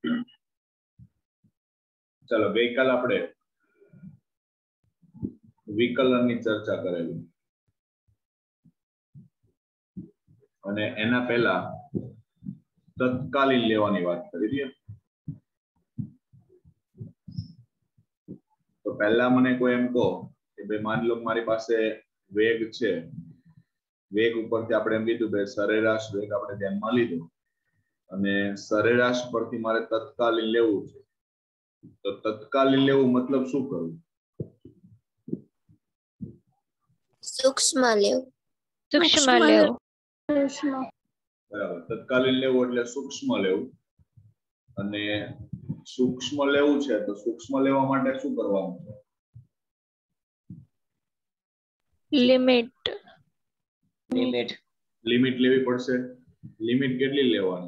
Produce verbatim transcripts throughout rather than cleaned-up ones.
चलो गईकाल આપણે વિકલનની ચર્ચા કરેલી અને એના પહેલા તત્કાલીન લેવાની વાત કરી હતી। તો પહેલા મને કોઈ એમ કહો કે ભાઈ માની લો મારી પાસે વેગ છે, વેગ ઉપરથી આપણે એમ કીધું કે સરેરાશ વેગ આપણે ધ્યાનમાં લીધો અને સરેરાશ પરથી મારે તત્કાલીન લેવું છે। તો તત્કાલીન લેવું મતલબ શું કરવું? सूक्ष्म लेव सूक्ष्म लेव बराबर। तत्कालीन लेવું એટલે સૂક્ષ્મ લેવું અને સૂક્ષ્મ લેવું છે તો સૂક્ષ્મ લેવા માટે શું કરવાનું છે? लिमिट लिमिट લિમિટ લેવી પડશે। લિમિટ કેટલી લેવાની?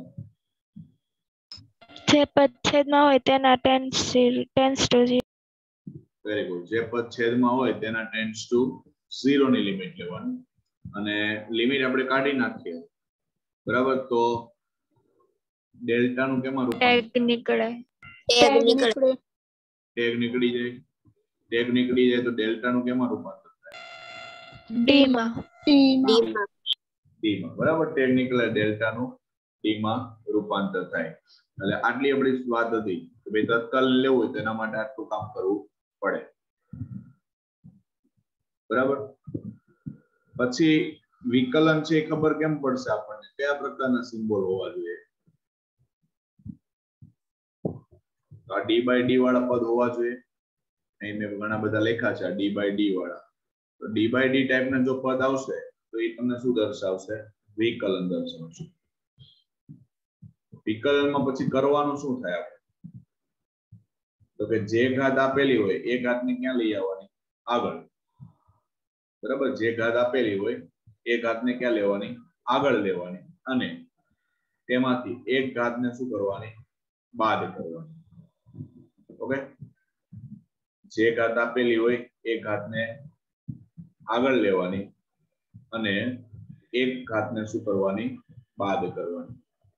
જે પદ છેદમાં હોય તેના tends tends to zero. Very good. જે પદ છેદમાં હોય તેના ટેન્સ ટુ ઝીરો ની લિમિટ લેવાની અને લિમિટ આપણે કાઢી નાખીએ બરાબર। તો ડેલ્ટા નું કેમાં રૂપાંતર? ટેગ નીકળે टेग निकले ટેગ નીકળી જાય। ટેગ નીકળી જાય તો ડેલ્ટા નું કેમાં રૂપાંતર થાય? ડી માં डी में ડી માં બરાબર। ટેગ નીકળે ડેલ્ટા નું ડી માં રૂપાંતર થાય। એટલે આટલી આપણી વાત હતી કે ભાઈ તત્કાલ લેવું હોય તેના માટે આટલું કામ કરવું પડે બરાબર। પછી વિકલન છે એ ખબર કેમ પડશે આપણને? કયા પ્રકારના સિમ્બોલ હોવા જોઈએ? આ ડી બાય ડી વાળા પદ હોવા જોઈએ। અહીં મેં ઘણા બધા લખ્યા છે ડી બાય ડી વાળા। તો ડી બાય ડી ટાઈપના જો પદ આવશે તો એ તમને શું દર્શાવશે? વિકલન દર્શાવશે। વિકલનમાં પછી કરવાનું શું થાય આપણે? તો કે જે ઘાત આપેલી હોય એ ઘાતને ક્યાં લઈ આવવાની? આગળ બરાબર। જે ઘાત આપેલી હોય એ ઘાતને ક્યાં લેવાની? આગળ લેવાની અને તેમાંથી એક ઘાતને શું કરવાની? બાદ કરવાની। ઓકે। જે ઘાત આપેલી હોય એ ઘાતને આગળ લેવાની અને એક ઘાતને શું કરવાની? બાદ કરવાની।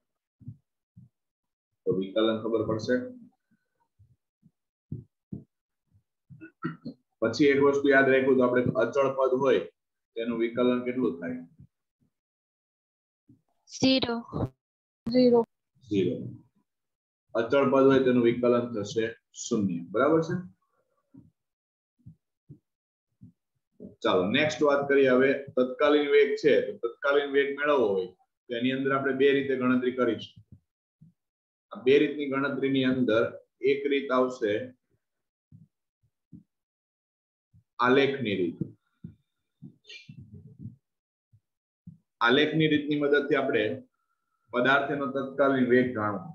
તો વિકલન ખબર પડશે। પછી એક વસ્તુ યાદ રાખવું તો આપણે અચળ પદ હોય તેનું વિકલન કેટલું થાય? Zero zero zero. અચળ પદ હોય તેનું વિકલન થશે શૂન્ય। બરાબર છે। ચાલો નેક્સ્ટ વાત કરીએ। હવે તત્કાલીન વેગ છે તો તત્કાલીન વેગ મેળવવો હોય તો એની અંદર આપણે બે રીતે ગણતરી કરીશું। આ બે રીતની ગણતરીની અંદર એક રીત આવશે આલેખની રીત। આલેખની રીતની મદદથી આપણે પદાર્થનો તત્કાલીન વેગ જાણવો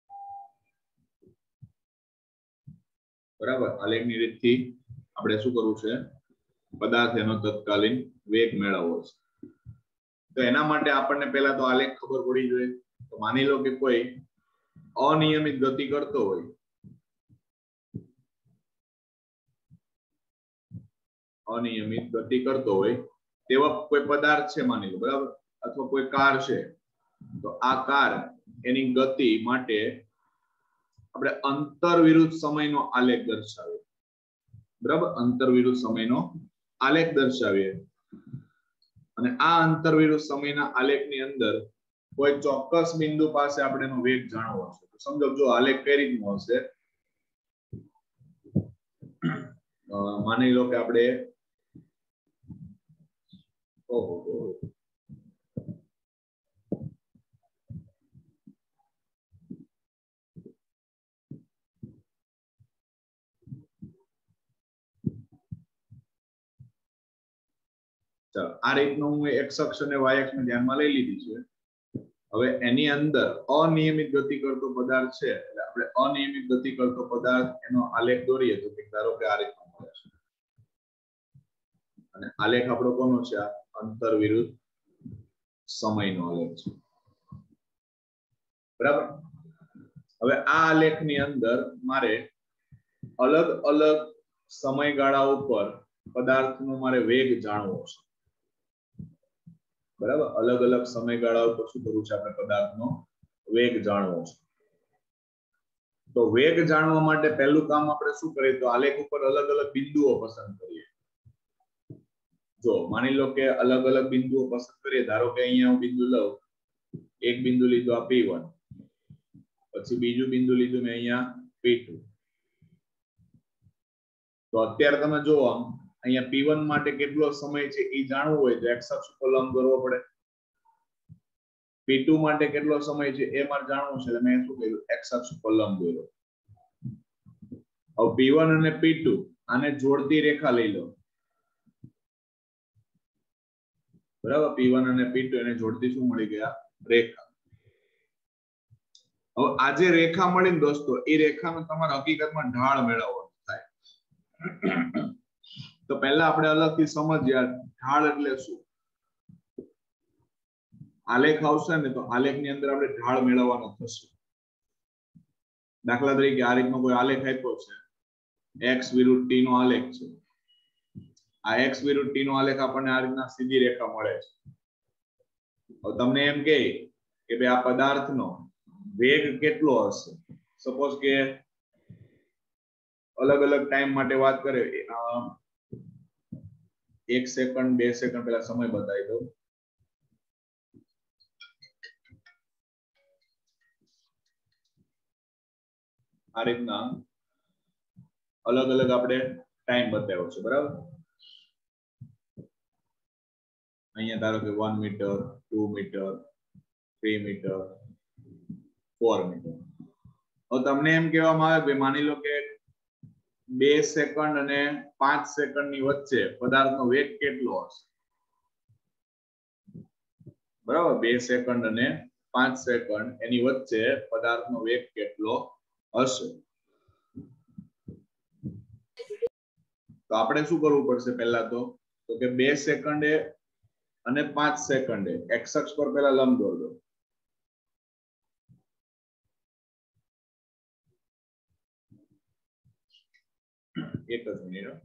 બરાબર। આલેખની રીતથી આપણે શું કરવું છે? પદાર્થનો તત્કાલીન વેગ મેળવવો છે। તો એના માટે આપણને પહેલા તો આલેખ ખબર પડી જોઈએ। તો માની લો કે કોઈ અનિયમિત ગતિ કરતો હોય, અનિયમિત ગતિ કરતો હોય તેવા કોઈ પદાર્થ છે માની લો બરાબર, અથવા કોઈ કાર છે તો આ કાર એની ગતિ માટે આપણે અંતર વિરુદ્ધ સમયનો આલેખ દર્શાવીએ બરાબર। અંતર વિરુદ્ધ સમયનો આલેખ દર્શાવીએ અને આ અંતર વિરુદ્ધ સમયના આલેખની અંદર કોઈ ચોક્કસ બિંદુ પાસે આપણે એનો વેગ જાણવો છે। તો સમજો જો આલેખ કઈ રીતનો હશે, માની લો કે આપણે ઓહો ચાલો આ રીતનું હું એક્સ અક્ષ અને વાય અક્ષ ને ધ્યાનમાં લઈ લીધી છે। હવે એની અંદર અનિયમિત ગતિ કરતો પદાર્થ છે એટલે આપણે અનિયમિત ગતિ કરતો પદાર્થ એનો આલેખ દોરીએ તો ધારો કે આ રીતનો મળે છે અને આલેખ આપણો કોનો છે? આ અંતર વિરુદ્ધ સમયનો આલેખ છે બરાબર। હવે આ આલેખની અંદર મારે અલગ અલગ સમયગાળા ઉપર પદાર્થનો મારે વેગ જાણવો છે બરાબર। અલગ અલગ સમયગાળા ઉપર શું કરવું છે? આપણે પદાર્થનો વેગ જાણવો છે। તો વેગ જાણવા માટે પહેલું કામ આપણે શું કરીએ તો આલેખ ઉપર અલગ અલગ બિંદુઓ પસંદ કરીએ. જો માની લો કે અલગ અલગ બિંદુઓ પસંદ કરીએ, ધારો કે અહીંયા હું બિંદુ લઉં, એક બિંદુ લીધું આ પી વન, પછી બીજું બિંદુ લીધું મેં અહીંયા પી ટુ. તો અત્યારે તમે જુઓ અહીંયા પી વન માટે કેટલો સમય છે એ જાણવું હોય તો એક્સ અક્ષ ઉપર લંબ દોરવો પડે. પી ટુ માટે કેટલો સમય છે એ મારે જાણવું છે એટલે મેં શું કર્યું, એક્સ અક્ષ ઉપર લંબ દોર્યો. હવે પી વન અને પી ટુ આને જોડતી રેખા લઈ લો, બરાબર. પી વન અને પી ટુ એને જોડતી શું મળી ગયા, રેખા. હવે આ જે રેખા મળી ને દોસ્તો, એ રેખામાં તમારે હકીકતમાં ઢાળ મેળવવાનો થાય. તો પહેલા આપણે અલગથી સમજીએ ઢાળ એટલે શું. આલેખ આવશે ને તો આલેખ ની અંદર આપણે ઢાળ મેળવવાનો થશે. દાખલા તરીકે આ રીતનો કોઈ આલેખ આપ્યો છે, એક્સ વિરુદ્ધ ટી નો આલેખ છે. આ એક્સ વિરુદ્ધ ટી નો આલેખ આપણને આ રીતના સીધી રેખા મળે છે. હવે તમને એમ કહે કે ભાઈ આ પદાર્થનો વેગ કેટલો હશે. સપોઝ કે અલગ અલગ ટાઈમ માટે વાત કરે, એક સેકન્ડ બે સેકન્ડ પહેલા સમય બતાવી દઉં. આ રીતના અલગ અલગ આપણે ટાઈમ બતાવ્યો છે, બરાબર. અહીંયા ધારો કે one metre, two metre, three metre, four metre. હવે તમને એમ કહેવામાં આવે કે માની લો કે બે સેકન્ડ અને પાંચ સેકન્ડ ની વચ્ચે પદાર્થનો વેગ કેટલો હશે, બરાબર. બે સેકન્ડ અને પાંચ સેકન્ડ એની વચ્ચે પદાર્થનો વેગ કેટલો હશે. તો આપણે શું કરવું પડશે પહેલા તો તો કે બે સેકન્ડે અને પાંચ સેકન્ડે એક્સ અક્ષ પર પહેલા લંબ દોર દો. એક જ મિનિટ.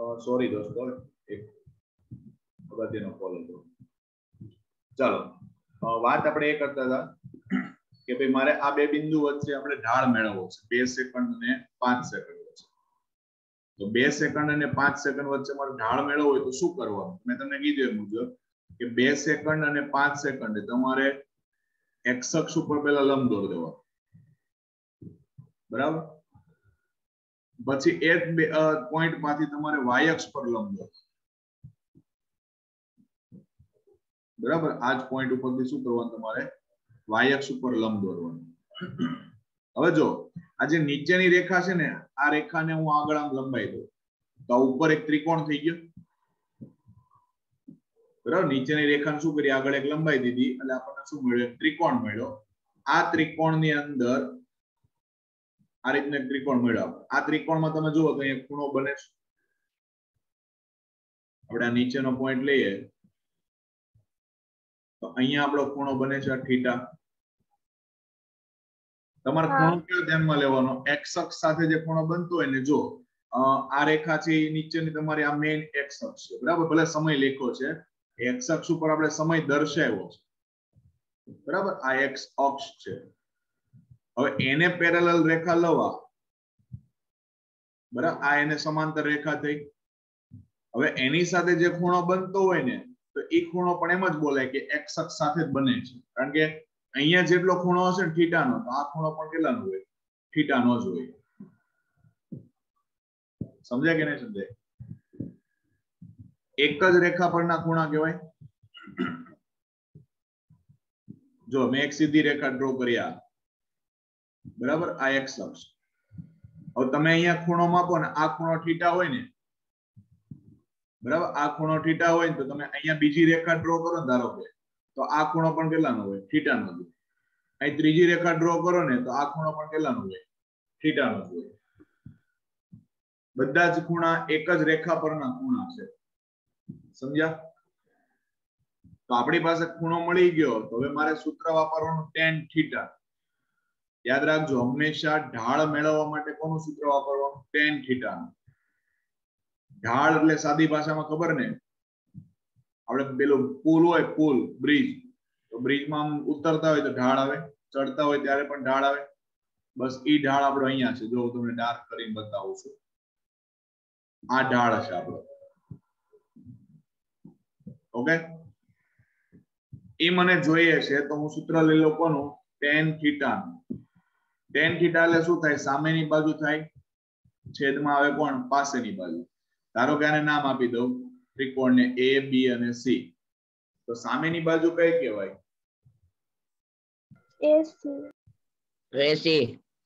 સોરી દોસ્તો, એક અગત્યનો કોલ હતો. ચાલો વાત આપણે એ કરતા હતા કે ભાઈ મારે આ બે બિંદુ વચ્ચે આપણે ઢાળ મેળવવો છે, બે સેકન્ડ અને પાંચ સેકન્ડ વચ્ચે. તો બે સેકન્ડ અને પાંચ સેકન્ડ વચ્ચે મારે ઢાળ મેળવવો હોય તો શું કરવાનું? મેં તમને કીધું એ મુજબ કે બે સેકન્ડ અને પાંચ સેકન્ડ તમારે એક્સ અક્ષ ઉપર પહેલા લંબ દોર દેવાનો, બરાબર? પછી એક પોઈન્ટ માંથી તમારે વાય અક્ષ પર લંબ દોરવાનો, બરાબર? આ જ પોઈન્ટ ઉપરથી શું કરવાનું? તમારે વાય અક્ષ ઉપર લંબ દોરવાનું. હવે જો આ જે નીચેની રેખા છે ને, આ રેખાને હું આગળ આમ લંબાઈ દઉં તો ઉપર એક ત્રિકોણ થઈ ગયો, બરાબર? નીચેની રેખાને શું કરી? આગળ એક લંબાઈ દીધી એટલે આપણને શું મળ્યો? ત્રિકોણ મળ્યો. આ ત્રિકોણની અંદર આ રીતનો એક ત્રિકોણ મળ્યો. આ ત્રિકોણમાં તમે જુઓ તો અહીંયા ખૂણો બને છે. આપણે આ નીચેનો પોઈન્ટ લઈએ તો અહીંયા આપણો ખૂણો બને છે થીટા. તમારે ખૂણો કયો ધ્યાનમાં લેવાનો? એક્સ અક્ષ સાથે જે ખૂણો બનતો હોય ને, જો આ રેખા છે નીચેની તમારી આ મેઇન એક્સ અક્ષ છે, બરાબર? ભલે સમય લખ્યો છે, એક્સ અક્ષ ઉપર આપણે સમય દર્શાવ્યો છે, બરાબર? આ એક્સ અક્ષ છે. હવે એને પેરેલલ રેખા લવા, બરાબર? આ એને સમાંતર રેખા થઈ. હવે એની સાથે જે ખૂણો બનતો હોય ને, તો એ ખૂણો પણ એમ જ બોલાય કે એક્સ અક્ષ સાથે જ બને છે. કારણ કે અહીંયા જેટલો ખૂણો હશે ને થીટાનો, તો આ ખૂણો પણ કેટલાનો હોય? થીટાનો જ હોય. સમજાય કે નહીં સમજાય? એક જ રેખા પરના ખૂણા કહેવાય. જો મેં એક સીધી રેખા ડ્રો કર્યા, બરાબર? આ એક્સ અક્ષ. હવે તમે અહીંયા ખૂણો માપો ને, આ ખૂણો થીટા હોય ને, બરાબર? આ ખૂણો થીટા હોય ને તો તમે અહીંયા બીજી રેખા ડ્રો કરો ને, ધારો કે, તો આ ખૂણો પણ કેટલાનો હોય? થીટાનો જ. અહીં ત્રીજી રેખા ડ્રો કરો ને, તો આ ખૂણો પણ કેટલાનો હોય? થીટાનો જ હોય. બધા જ ખૂણા એક જ રેખા પરના ખૂણા છે. સમજ્યા? તો આપણી પાસે ખૂણો મળી ગયો, તો હવે મારે સૂત્ર વાપરવાનું tan થીટા. યાદ રાખજો, હંમેશા ઢાળ મેળવવા માટે કોનું સૂત્ર વાપરવાનું? tan theta. ઢાળ એટલે સાદી ભાષામાં ખબર ને, આપણે પેલું પુલ હોય, પુલ, બ્રિજ, તો બ્રિજમાં આમ ઉતરતા હોય તો ઢાળ આવે, ચડતા હોય ત્યારે પણ ઢાળ આવે. બસ ઈ ઢાળ આપણો અહીંયા છે. જો હું તમને ડાર્ક કરીને બતાવું છું, આ ઢાળ છે આપણો. ઓકે, એ મને જોઈએ છે તો હું સૂત્ર લઈ લઉં કોનું? tan theta. tan થીટા એટલે શું થાય? સામેની બાજુ થાય, છેદમાં આવે કોણ? પાસેની બાજુ. ધારો કે આને નામ આપી દઉં ત્રિકોણને એ, બી અને સી. તો સામેની બાજુ કઈ કહેવાય? એસી. એસી.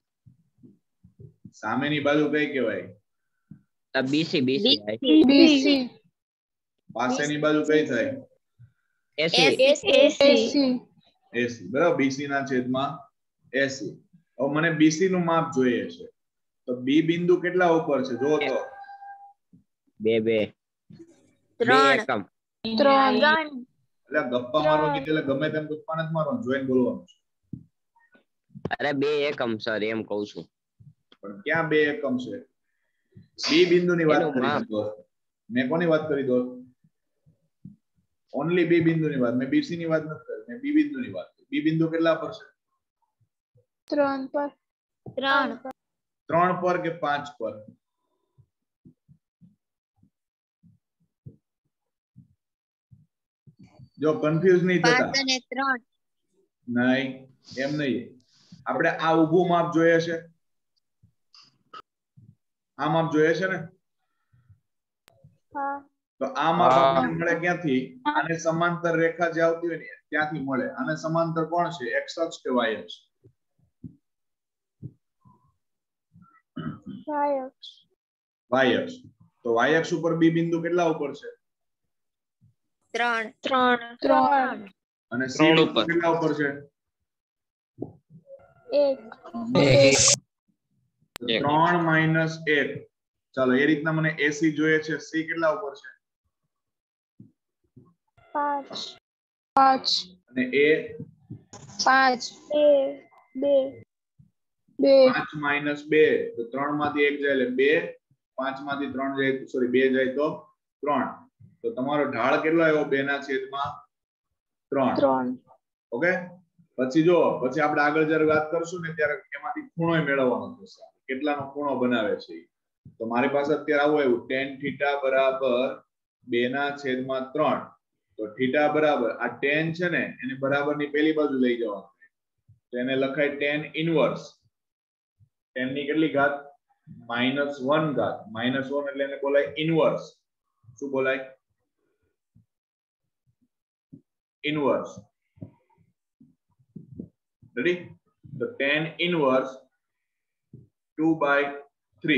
સામેની બાજુ કઈ કહેવાય? બીસી. બીસી. બીસી. પાસેની બાજુ કઈ થાય? એસી. એસી. એસી. બરાબર? બીસી ના છેદમાં એસી. હવે મને બીસી નું માપ જોઈએ છે, તો બી બિંદુ કેટલા ઉપર છે? જો તો બે બે ત્રણ. એકમ. ત્રણ. એટલે ગપ્પા મારવા કીધું એટલે ગમે તેમ ગપ્પા નથી મારવાનું, જોઈને બોલવાનું છે. અરે બે એકમ સર, એમ કહું છું. પણ ક્યાં બે એકમ છે? બી બિંદુની વાત કરી દોસ્ત. મેં કોની વાત કરી દોસ્ત? ઓનલી બી બિંદુની વાત. મેં બીસી ની વાત નથી કરી, મેં બી બિંદુની વાત કરી. બી બિંદુ કેટલા પર છે? ત્રણ પર. ત્રણ. ત્રણ પર કે પાંચ પર? જો કન્ફ્યુઝ નહીં થતા. પાંચ અને ત્રણ. નહીં, એમ નહીં. આપણે આ ઊભું માપ જોઈએ છે, આ માપ જોઈએ છે ને? હા. તો આ માપ આપણને મળે ક્યાંથી? આને સમાંતર રેખા જે આવતી હોય ને ત્યાંથી મળે. આને સમાંતર કોણ છે? એક્સ અક્ષ કે વાય અક્ષ? વાય અક્ષ. વાય અક્ષ. તો વાય અક્ષ ઉપર બી બિંદુ કેટલા ઉપર છે? ત્રણ. ત્રણ. ત્રણ. અને સી બિંદુ કેટલા ઉપર છે? એક. ત્રણ માઇનસ એક. ચાલો એ રીતના મને એસી જોઈએ છે. સી કેટલા ઉપર છે? પાંચ. પાંચ. અને એ? પાંચ. બે. બે. બે. પાંચ માઇનસ બે, તો ત્રણ માંથી એક જાય એટલે બે. પાંચ માંથી ત્રણ જાય સોરી બે જાય તો ત્રણ, તો તમારો ઢાળ કેટલો આવ્યો? બે ના છેદમાં ત્રણ. ત્રણ. ઓકે, પછી જો પછી આપણે આગળ જ્યારે વાત કરશું ને ત્યારે એમાંથી ખૂણો મેળવવાનો થશે. કેટલાનો ખૂણો બનાવે છે? તો મારી પાસે અત્યારે આવું આવ્યું tan થીટા બરાબર બે ના છેદમાં ત્રણ. તો થીટા બરાબર આ tan છે ને એને બરાબર ની પેલી બાજુ લઈ જવાનું, તો એને લખાય tan ઇનવર્સ. tan ની કેટલી ઘાત? માઇનસ વન ઘાત. માઇનસ વન એટલે એને બોલાય ઇનવર્સ. શું બોલાય? ઇનવર્સ. રેડી? તો tan inverse two by three.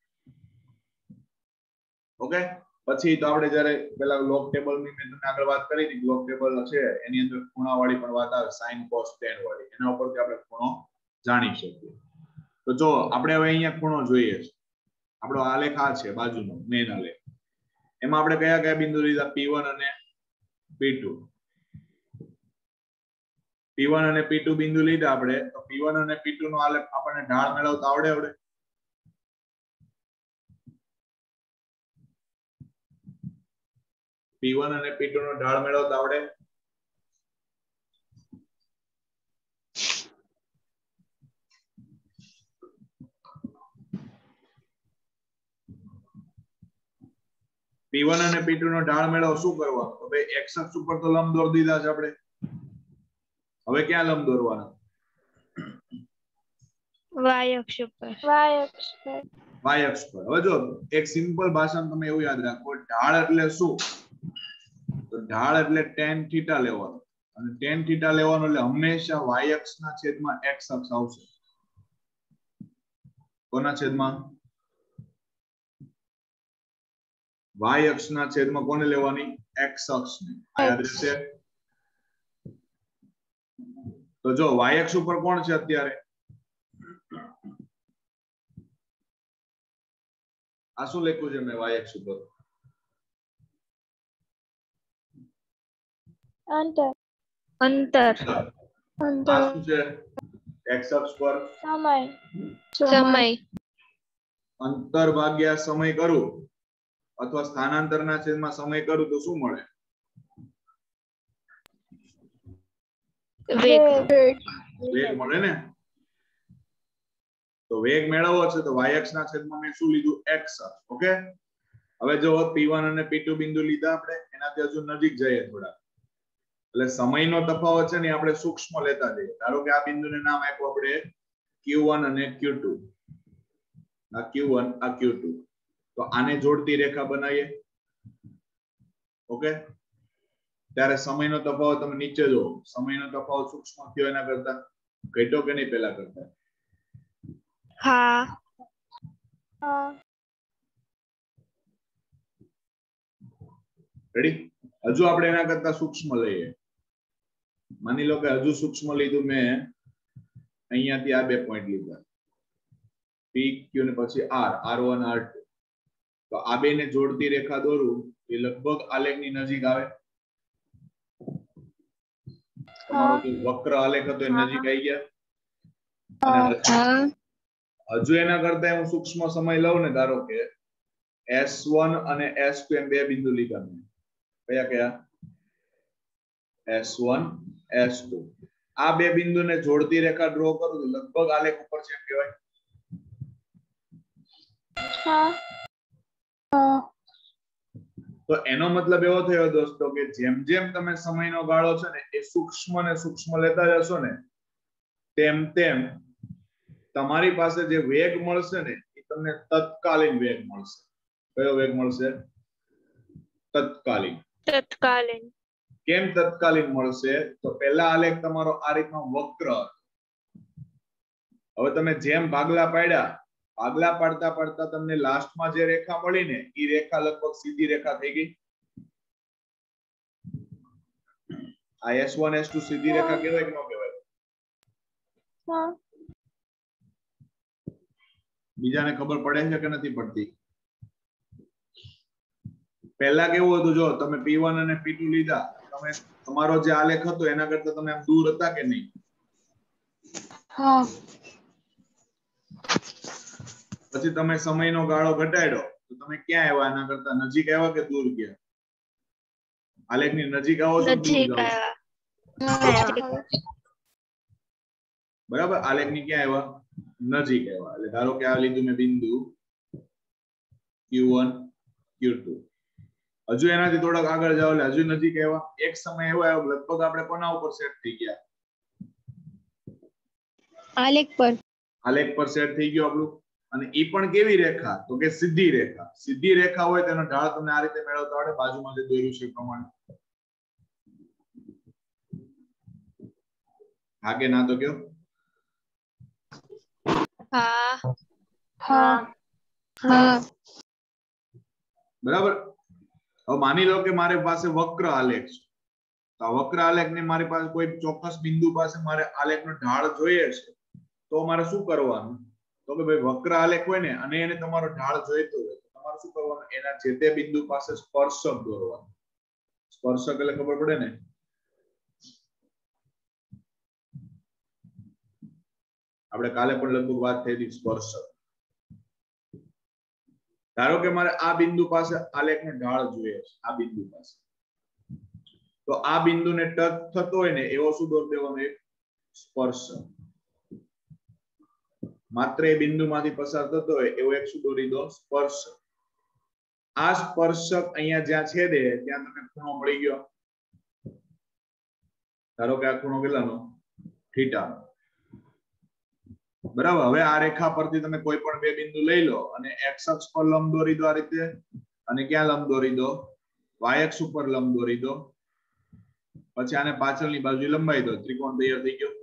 Okay, પછી તો આપણે જ્યારે પેલા લોગ ટેબલ ની મેં તમને આગળ વાત કરી હતી, લોગ ટેબલ છે એની અંદર ખૂણા વાળી પણ વાત આવે, sin cos tan વાળી. એના ઉપરથી આપણે ખૂણો જાણી શકીએ. તો જો આપણે હવે અહીંયા ખૂણો જોઈએ છે. આપણો આલેખ આ છે બાજુનો મેઇન આલેખ. એમાં આપણે કયા કયા બિંદુ લીધા? પી વન અને પી ટુ. પી વન અને પી ટુ બિંદુ લીધા આપણે. તો પી વન અને પી ટુ નો આલેખ આપણને ઢાળ મેળવતા આવડે આવડે પી વન અને પી ટુ નો ઢાળ મેળવતા આવડે? પી વન અને પી ટુ નો ઢાળ મેળવ શું કરવાનું? તો ભાઈ એક્સ અક્ષ ઉપર તો લંબ દોરી દીધા છે આપણે. હવે ક્યાં લંબ દોરવાના? વાય અક્ષ ઉપર. વાય અક્ષ પર. વાય અક્ષ પર. હવે જો એક સિમ્પલ ભાષામાં તમે એવું યાદ રાખો, ઢાળ એટલે શું? તો ઢાળ એટલે tan થીટા લેવાનો, અને tan થીટા લેવાનો એટલે હંમેશા વાય અક્ષના છેદમાં x અક્ષ આવશે. કોના છેદમાં? વાય અક્ષના છેદમાં કોને લેવાની? x અક્ષને. આ યાદ રહેશે? તો જો વાય અક્ષ ઉપર કોણ છે અત્યારે? આ શું લખ્યું છે મેં વાય અક્ષ ઉપર? અંતર. અંતર. અંતર. આ શું છે? x અક્ષ પર સમય. સમય. અંતર ભાગ્યા સમય કરું અથવા સ્થાનાંતરના છેદમાં સમય કરું તો શું મળે? વેગ. વેગ મળે ને. તો વેગ મેળવવો છે તો y અક્ષના છેદમાં મેં શું લીધું? x અક્ષ. ઓકે, હવે જો પી વન અને પી ટુ બિંદુ લીધા આપણે, એનાથી હજુ નજીક જઈએ થોડા, એટલે સમયનો તફાવત છે ને આપણે સૂક્ષ્મ લેતા જઈએ. ધારો કે આ બિંદુને નામ આપ્યું આપણે ક્યુ વન અને ક્યુ ટુ. આ ક્યુ વન, આ ક્યુ ટુ. તો આને જોડતી રેખા બનાવીએ. ઓકે, ત્યારે સમયનો તફાવત તમે નીચે જો, સમયનો તફાવત સૂક્ષ્મ થયો એના કરતા ઘટ્યો કે નહીં પેલા કરતા? હા. હા. રેડી? હજુ આપણે એના કરતા સૂક્ષ્મ લઈએ. માની લો કે હજુ સૂક્ષ્મ લીધું મેં અહીંયાથી આ બે પોઈન્ટ લીધા, પી ક્યુ ને પછી R, R one R two. તો આ બે ને જોડતી રેખા દોરું એ લગભગ આલેખની નજીક આવે. તમારો જે વક્ર આલેખ હતો એ નજીક આવી ગયા. હજુ એના કરતા હું સૂક્ષ્મ સમય લઉં ને, ધારો કે એસ વન અને એસ ટુ એમ બે બિંદુ લીધા મેં. કયા કયા? S one, S two. આ બે બિંદુને જોડતી રેખા ડ્રો કરું તો લગભગ આલેખ ઉપર છે એમ કહેવાય. હા. હા. તો એનો મતલબ એવો થયો દોસ્તો કે જેમ જેમ તમે સમયનો ગાળો છે ને એ સૂક્ષ્મ ને સૂક્ષ્મ લેતા જશો ને, તેમ તેમ તમારી પાસે જે વેગ મળશે ને એ તમને તત્કાલીન વેગ મળશે. કયો વેગ મળશે? તત્કાલીન. તત્કાલીન. કેમ તત્કાલીન મળશે? તો પહેલા આલેખ તમારો આ રીતનો વક્ર હતો. હવે તમે જેમ ભાગલા પાડ્યા, ભાગલા પાડતા પાડતા તમને લાસ્ટમાં જે રેખા મળી ને એ રેખા લગભગ સીધી રેખા થઈ ગઈ. આ એસ વન એસ ટુ સીધી રેખા કહેવાય કે ન કહેવાય? હા. બીજાને ખબર પડે છે કે નથી પડતી? પહેલા કેવું હતું, જો તમે પી વન અને પી ટુ લીધા, તમે તમારો જે આલેખ હતો એના કરતા તમે આમ દૂર હતા કે નહીં? હા. પછી તમે સમયનો ગાળો ઘટાડ્યો તો તમે ક્યાં આવ્યા? આના કરતા નજીક આવ્યા કે દૂર ગયા? આલેખની નજીક આવો છો, દૂર નજીક જાઓ છો? આવ્યા. બરાબર, આલેખની ક્યાં આવ્યા? નજીક આવ્યા. એટલે ધારો કે આ લીધું મેં બિંદુ ક્યુ વન ક્યુ ટુ. હજુ એનાથી થોડાક આગળ જાઓ એટલે હજુ નજીક આવ્યા. એક સમય એવો આવ્યો લગભગ આપણે કોના ઉપર સેટ થઈ ગયા? આલેખ પર. આલેખ પર સેટ થઈ ગયો આપણું. અને ઈ પણ કેવી રેખા? તો કે સીધી રેખા. સીધી રેખા હોય તેનો ઢાળ તમને આ રીતે મેળવતા આવડે, બાજુમાં જે દોર્યું છે એ પ્રમાણે. હા કે ના તો કયો? હા. હા હા બરાબર. હવે માની લો કે મારી પાસે વક્ર આલેખ છે. તો આ વક્ર આલેખ ને મારી પાસે કોઈ ચોક્કસ બિંદુ પાસે મારે આલેખનો ઢાળ જોઈએ છે, તો મારે શું કરવાનું? તો કે ભાઈ વક્ર આલેખ હોય ને અને એને તમારો ઢાળ જોઈતો હોય તો તમારે શું કરવાનું? એના જે તે બિંદુ પાસે સ્પર્શક દોરવાનું. સ્પર્શક એટલે ખબર પડે ને? આપણે કાલે પણ લગભગ વાત થઈ હતી સ્પર્શક. ધારો કે મારે આ બિંદુ પાસે આલેખનો ઢાળ જોઈએ છે, આ બિંદુ પાસે. તો આ બિંદુને ટચ થતો હોય ને એવો શું દોર દેવાનો? એક સ્પર્શક. માત્ર એ બિંદુમાંથી પસાર થતો હોય એવો એક શું દોરી દો? સ્પર્શક. આ સ્પર્શક અહીંયા જ્યાં છેદે ત્યાં તમને ખૂણો મળી ગયો. ધારો કે આ ખૂણો કેટલાનો? થીટા. બરાબર. હવે આ રેખા પરથી તમે કોઈ પણ બે બિંદુ લઈ લો અને એક્સ અક્ષ પર લંબ દોરી દો આ રીતે, અને ક્યાં લંબ દોરી દો? વાય અક્ષ ઉપર લંબ દોરી દો. પછી આને પાછળની બાજુ લંબાઈ દો. ત્રિકોણ તૈયાર થઈ ગયો.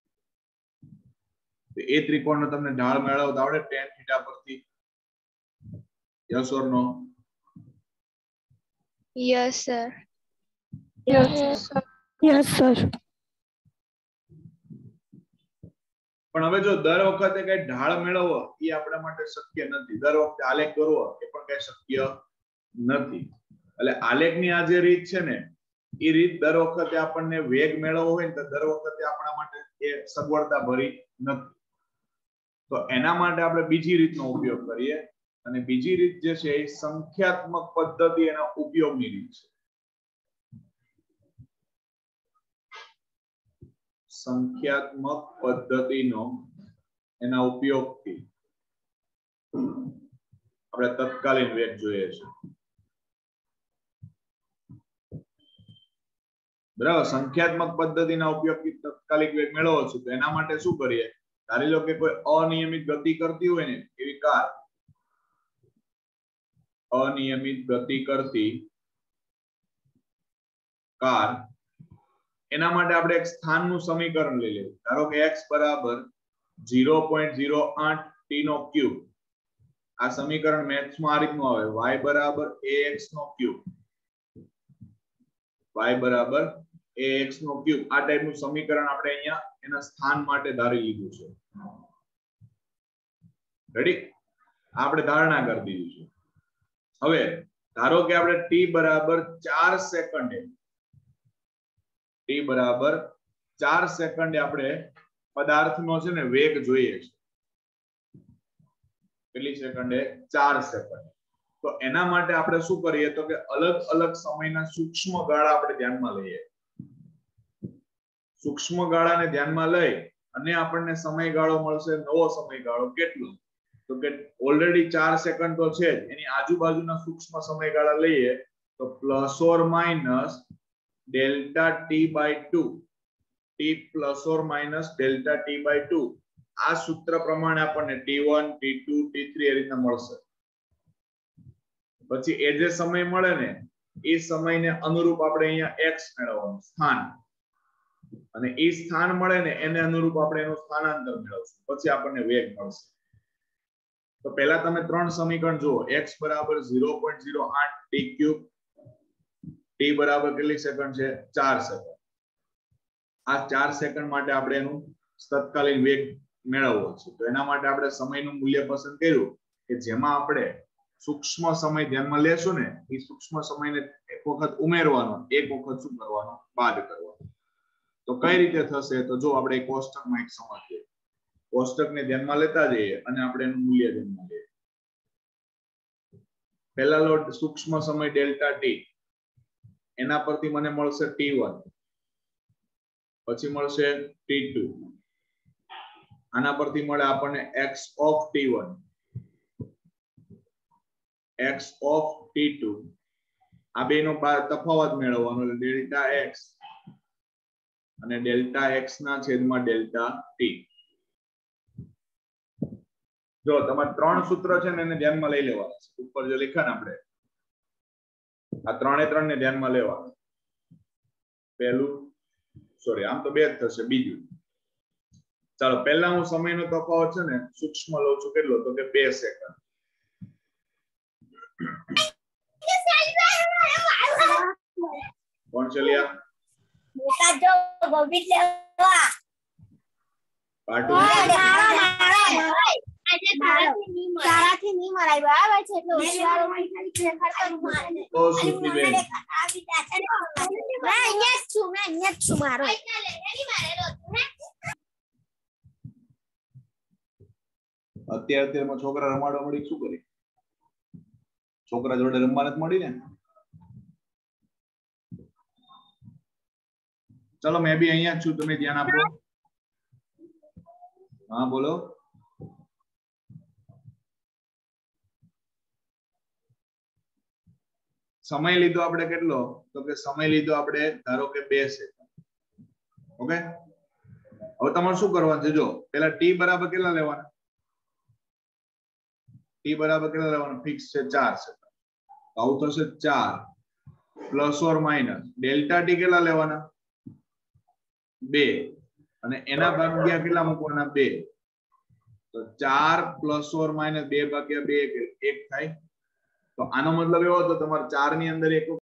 એ ત્રિકોણનો તમને ઢાળ મેળવતા આવડે tan થીટા પરથી? Yes or no? Yes sir. Yes yes sir. પણ હવે જો દર વખતે કઈ ઢાળ મેળવવો એ આપણા માટે શક્ય નથી. દર વખતે આલેખ દોરવો એ પણ કઈ શક્ય નથી. એટલે આલેખની આ જે રીત છે ને એ રીત દર વખતે આપણને વેગ મેળવવો હોય ને તો દર વખતે આપણા માટે એ સગવડતા ભરી નથી. તો એના માટે આપણે બીજી રીતનો ઉપયોગ કરીએ, અને બીજી રીત જે છે એ સંખ્યાત્મક પદ્ધતિ એના ઉપયોગની રીત છે. સંખ્યાત્મક પદ્ધતિનો એના ઉપયોગથી આપણે તત્કાલીન વેગ જોઈએ છે. બરાબર. સંખ્યાત્મક પદ્ધતિના ઉપયોગથી તત્કાલિક વેગ મેળવવો છે તો એના માટે શું કરીએ? ધારી લો કે કોઈ અનિયમિત ગતિ કરતી હોય ને એવી કાર, અનિયમિત ગતિ કરતી કાર, એના માટે આપણે એક સ્થાનનું સમીકરણ લઈ લેવું. ધારો કે x બરાબર ઝીરો પોઈન્ટ ઝીરો આઠ t નો ક્યુબ. આ સમીકરણ મેથ્સમાં આ રીતનું આવે: y બરાબર ax નો ક્યુબ, y બરાબર ax નો ક્યુબ. આ ટાઈપનું સમીકરણ આપણે અહીંયા એના સ્થાન માટે ધારી લીધું છે. રેડી? આપણે ધારણા કરી દીધી છે. હવે ધારો કે આપણે t બરાબર ચાર સેકન્ડે t બરાબર ચાર સેકન્ડે આપણે પદાર્થનો છે ને વેગ જોઈએ છે. કેટલી સેકન્ડે? ચાર સેકન્ડ. તો એના માટે આપણે શું કરીએ તો કે અલગ અલગ સમયના સૂક્ષ્મ ગાળા આપણે ધ્યાનમાં લઈએ. સૂક્ષ્મ ગાળાને ધ્યાનમાં લઈ અને આપણને સમયગાળો મળશે. નવો સમયગાળો કેટલો? તો કે ઓલરેડી ચાર સેકન્ડ તો છે જ, એની આજુબાજુના સૂક્ષ્મ સમયગાળા લઈએ તો plus or minus delta T by two, T plus or minus delta T by two. આ સૂત્ર પ્રમાણે આપણને T one T two T three એ રીતના મળશે. પછી એ જે સમય મળે ને એ સમયને અનુરૂપ આપણે અહીંયા x મેળવવાનું સ્થાન, અને એ સ્થાન મળે ને એને અનુરૂપ આપણે એનું સ્થાનાંતર મેળવશું. પછી આપણને વેગ મળશે. તો પહેલા તમે ત્રણ સમીકરણ જુઓ. x બરાબર ઝીરો પોઈન્ટ ઝીરો આઠ ટી ક્યુબ, t બરાબર કેટલી સેકન્ડ છે? ચાર સેકન્ડ. આ ચાર સેકન્ડ માટે આપણે એનું તત્કાલીન વેગ મેળવવો છે. તો એના માટે આપણે સમયનું મૂલ્ય પસંદ કર્યું કે જેમાં આપણે સૂક્ષ્મ સમય ધ્યાનમાં લેશું ને એ સૂક્ષ્મ સમયને એક વખત ઉમેરવાનો, એક વખત શું કરવાનો? બાદ કરવાનો. તો કઈ રીતે થશે? તો જો આપણે કોષ્ટકમાં એક સમજીએ. કોષ્ટકને ધ્યાનમાં લેતા જઈએ અને આપણે એનું મૂલ્ય ધ્યાનમાં લઈએ. પહેલા લો સૂક્ષ્મ સમય ડેલ્ટા ટી, એના પરથી મને મળશે ટી વન, પછી મળશે ટી ટુ, આના પરથી મળે આપણને x of T one, x of T two, આ બેનો તફાવત મેળવવાનો એટલે ડેલ્ટા x અને ડેલ્ટા x ના છેદમાં ડેલ્ટા ટી. જો તમારે ત્રણ સૂત્ર છે ને એને ધ્યાનમાં લઈ લેવાના છે. ઉપર જે લખ્યા ને આપણે આ ત્રણે ત્રણ ને ધ્યાનમાં લેવાના. પહેલું સોરી આમ તો બે જ થશે. બીજું ચાલો પહેલા હું સમયનો તફાવત છે ને સૂક્ષ્મ લઉં છું. કેટલો? તો કે બે સેકન્ડ. કોણ ચલ્યા? મોટા જો ગોવિંદ લેવા પાટુ તારાથી ની મરાય બરાબર છે એટલે હોશિયારો માં ખાલી ફેરફાર કરું મારે ઓ સુખીબેન મેં અહીંયા જ છું મેં અહીંયા જ છું મારો અત્યારે અત્યારમાં છોકરા રમાડવા મળી શું કરી? છોકરા જોડે રમવા નથી મળી ને. ચલો મેં બી અહીંયા જ છું, તમે ધ્યાન આપો. હા બોલો. સમય લીધો આપણે કેટલો? તો કે સમય લીધો આપણે ધારો કે બે સેકન્ડ. ઓકે, હવે તમારે શું કરવાનું છે? જો પેલા ટી બરાબર કેટલા લેવાના? ટી બરાબર કેટલા લેવાના? ફિક્સ છે ચાર સેકન્ડ. આવું થશે ચાર plus or minus delta T કેટલા લેવાના? બે, અને એના ભાગ્યા કેટલા મૂકવાના? બે. તો ચાર પ્લસ ઓર માઇનસ બે ભાગ્યા બે એક થાય. તો આનો મતલબ એવો હતો તમારે ચાર ની અંદર એક